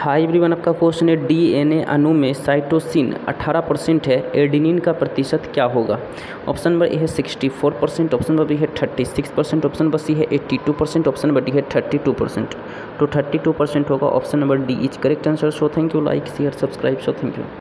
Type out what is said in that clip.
High everyone, आपका question है DNA अणु में साइटोसिन 18% है, एडेनिन का प्रतिशत क्या होगा। ऑप्शन नंबर ए है 64%, ऑप्शन नंबर बी है 36%, ऑप्शन नंबर सी है 82%, ऑप्शन नंबर डी है 32%। तो 32% होगा। Option number D is correct answer. So thank you, like share subscribe. So thank you.